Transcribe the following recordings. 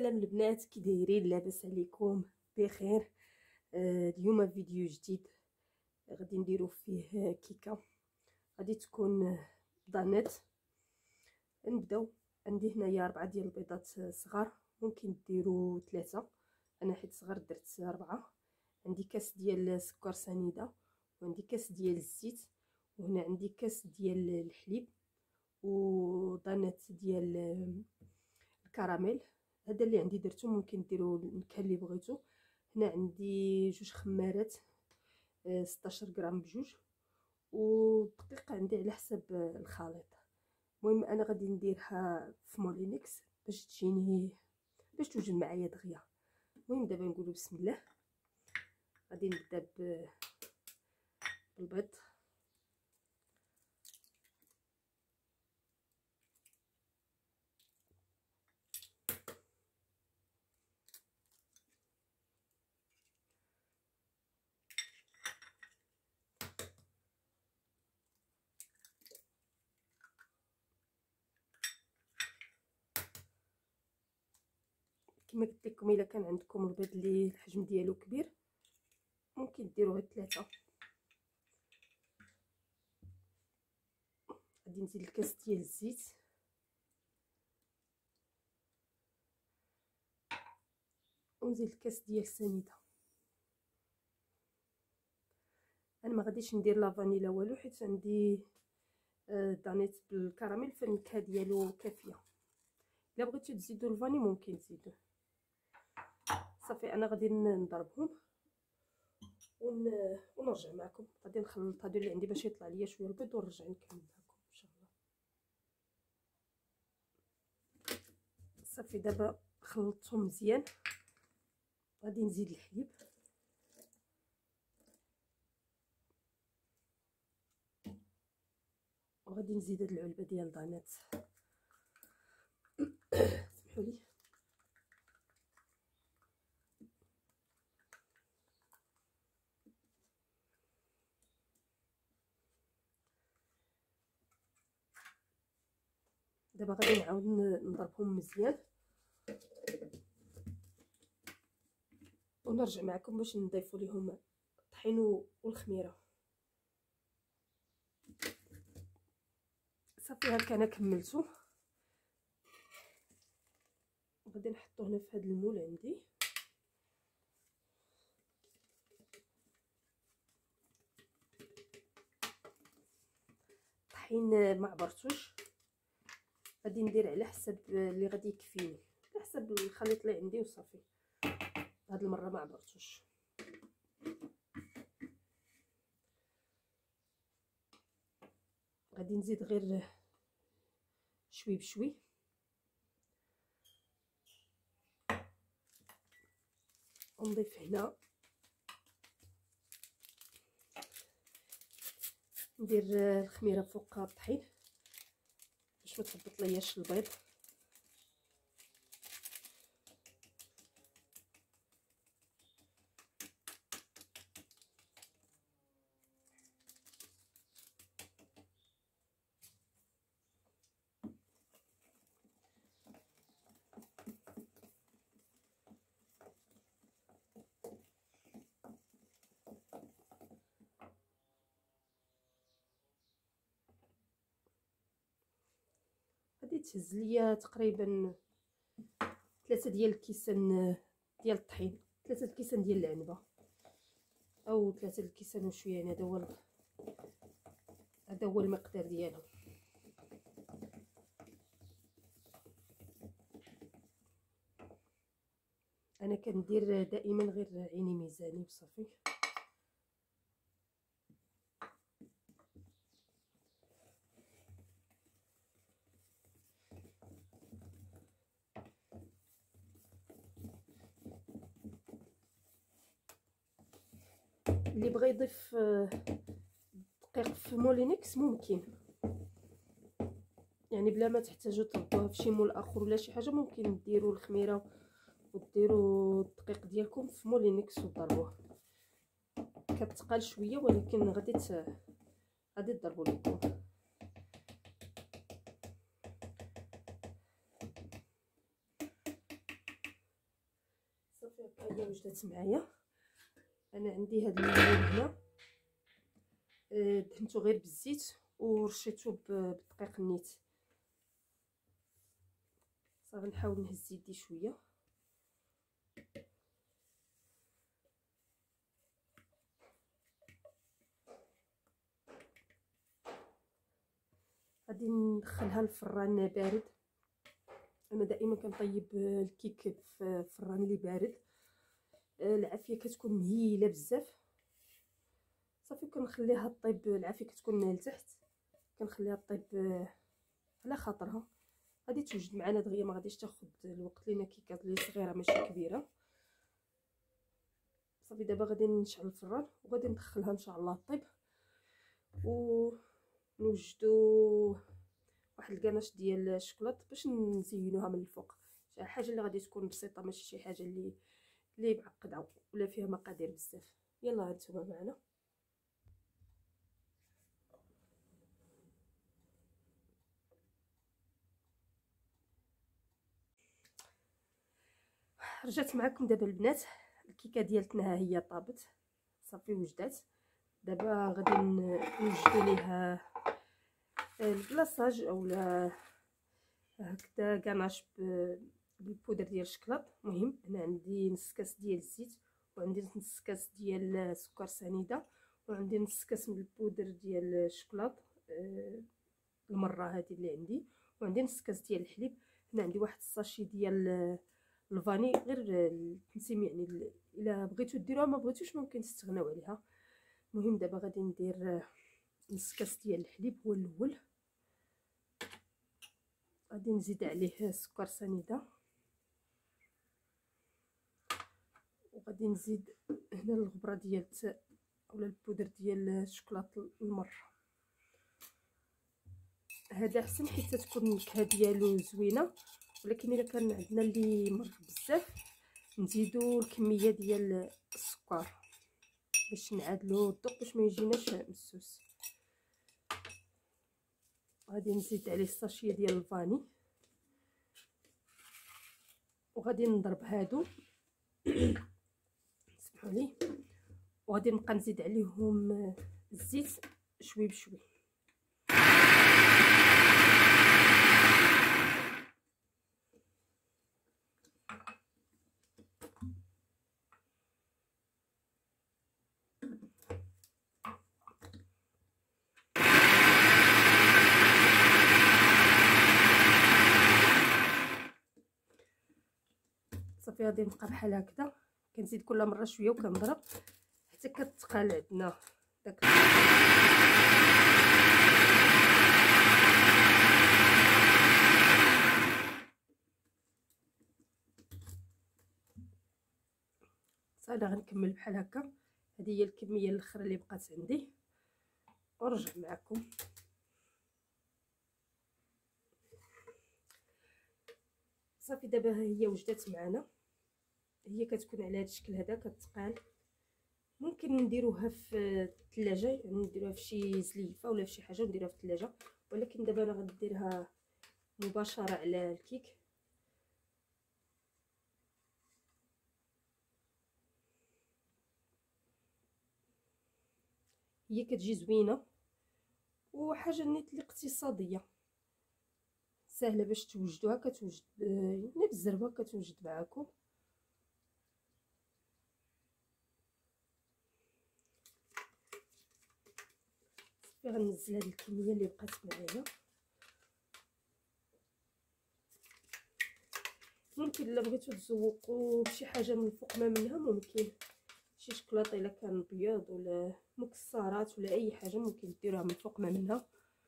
سلام البنات، كي دايرين؟ لاباس عليكم؟ بخير. اليوم فيديو جديد غادي نديرو فيه كيكه. غادي تكون بضانات. نبداو. عندي هنايا 4 ديال البيضات صغار، ممكن ديروا 3، انا حيت صغار درت 4. عندي كاس ديال السكر سنيده، وعندي كاس ديال الزيت، وهنا عندي كاس ديال الحليب، وضانات ديال الكراميل. هذا اللي عندي درتو، ممكن ديروا النكهه اللي بغيتو. هنا عندي 2 خمارات 16 غرام بجوج، والدقيق عندي على حسب الخليط. المهم انا غادي نديرها في مولينكس باش توجد معايا دغيا. المهم دابا نقولوا بسم الله. غادي نبدا بالبيض. كما قلت لكم، الا كان عندكم البيض اللي الحجم ديالو كبير ممكن ديروا غير 3. غادي نزيد الكاس ديال الزيت، ونزيد الكاس ديال السنيده. انا ما غاديش ندير لا فانيلا والو، حيت عندي دانيت بالكراميل، فالنكهه ديالو كافيه. الا بغيتو تزيدوا الفاني ممكن تزيدوه. صافي انا غادي نضربهم ونرجع معكم. غادي نخلط هادو اللي عندي باش يطلع ليا شويه البيض، ونرجع نكمل معكم ان شاء الله. صافي دابا خلطتهم مزيان. غادي نزيد الحليب، وغادي نزيد هاد العلبه ديال الدانات. سمحوا لي. دابا غادي نعاود نضربهم مزيان، ونرجع معكم باش نضيفوا ليهم الطحين والخميره. صافي هكا انا كملتو. غادي نحطو هنا في هذا المول عندي. الطحين ما عبرتوش، غادي ندير على حسب اللي غادي يكفيني، على حسب الخليط اللي عندي وصافي. هاد المره ما عبرتوش. غادي نزيد غير شوي بشوي. ونضيف هنا، ندير الخميره فوق الطحين باش ما تهبط لياش البيض. غادي تهز ليا تقريبا 3 ديال الكيسان ديال الطحين، 3 الكيسان ديال العنبه، او 3 الكيسان وشويه. يعني هذا هو المقدار ديالهم. انا كندير دائما غير عيني ميزاني وصافي. اللي بغى يضيف دقيق في مولينكس ممكن، يعني بلا ما تحتاجوا تردوها في شي مول اخر ولا شي حاجه، ممكن ديروا الخميره وديروا الدقيق ديالكم في مولينكس وضربوه. كتقال شويه ولكن غادي تضربوا لكم. وجدت معايا. انا عندي هذا اللون هنا دهنته غير بالزيت ورشيته بدقيق النيت. صافي نحاول نهز يدي شويه. غادي ندخلها للفران بارد. انا دائما كنطيب الكيك في الفران اللي بارد، العافيه كتكون مهيله بزاف. صافي كنخليها طيب، العافيه كتكون لتحت، كنخليها طيب على خاطرها. غادي توجد معنا دغيا، ما غاديش تاخذ الوقت لينا كيكات اللي صغيره ماشي كبيره. صافي دابا غادي نشعل الفران وغادي ندخلها ان شاء الله طيب، ونوجدوا واحد الكناش ديال الشوكولات باش نزينوها من الفوق. شي حاجه اللي غادي تكون بسيطه، ماشي شي حاجه اللي معقده ولا فيها مقادير بزاف. يلا هانتوما معنا. رجعت معكم دابا البنات، الكيكه ديالتنا ها هي طابت صافي وجدات. دابا غادي نوجدوا ليها البلاصاج اولا هكذا كناش بالبودر ديال الشكلاط. المهم هنا عندي نص كاس ديال الزيت، وعندي نص كاس ديال السكر سنيده، وعندي نص كاس من البودر ديال الشكلاط المره هذه اللي عندي، وعندي نص كاس ديال الحليب. هنا عندي واحد الساشي ديال الفاني غير التنسيم، يعني الا بغيتو ديروها ما بغيتوش ممكن تستغناو عليها. المهم دابا غادي ندير نص كاس ديال الحليب هو الاول، غادي نزيد عليه سكر سنيده، وغادي نزيد هنا الغبره ديال اولا البودر ديال الشوكولاط المر. هذا احسن حيت تكون النكهه ديالو زوينه، ولكن الا كان عندنا اللي مر بزاف نزيدوا الكميه ديال السكر باش نعادلو الذوق باش ما يجيناش مسوس. غادي نزيد عليه الساشيه ديال الفاني وغادي نضرب هادو سمحوا لي، وغادي نبقى نزيد عليهم الزيت شوي بشوي. صافي غادي نبقى بحال هكذا، كنزيد كل مره شويه وكنضرب حتى كتقال عندنا داك صافي. انا غنكمل بحال هكا، هذه هي الكميه الاخرى اللي بقات عندي ونرجع معكم. صافي دابا ها هي وجدات معنا، هي كتكون على هذا الشكل هذا كتقال. ممكن نديروها في الثلاجه، يعني نديروها في شي زليفه ولا في شي حاجه ونديروها في الثلاجه، ولكن دابا انا غنديرها مباشره على الكيك. هي كتجي زوينه وحاجه نيت الاقتصاديه سهله باش توجدوها، كتوجد يعني بالزربه كتوجد معاكم. صافي غنزل هذه الكميه اللي بقات معايا. ممكن الا بغيتو تزوقوا بشي حاجه من الفوق ما منها، ممكن شي شكلاط الا كان بيض ولا مكسرات ولا اي حاجه ممكن ديروها من الفوق ما منها.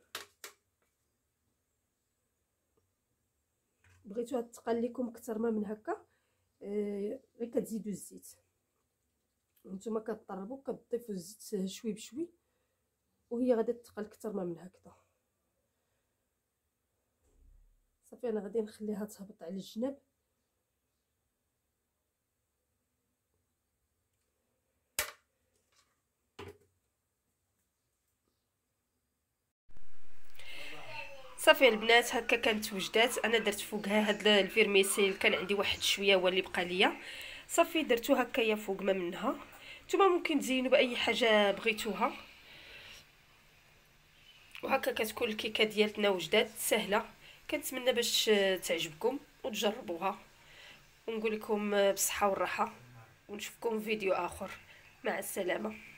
بغيتوها تقال لكم اكثر ما من هكا غير كتزيدوا الزيت. نتوما كتطربوا كتضيفوا الزيت شوي بشوي وهي غادي تقال اكثر ما من هكذا. صافي انا غادي نخليها تهبط على الجناب. صافي البنات هكا كانت وجدات. انا درت فوقها هاد الفيرميسيل، كان عندي واحد شويه هو اللي بقى ليا. صافي درتو هكايا فوق ما منها. نتوما ممكن تزينوا باي حاجه بغيتوها. وهكا كتكون الكيكه ديالتنا وجدات سهله. كنتمنى باش تعجبكم وتجربوها، ونقول لكم بالصحه والراحه، ونشوفكم في فيديو اخر. مع السلامه.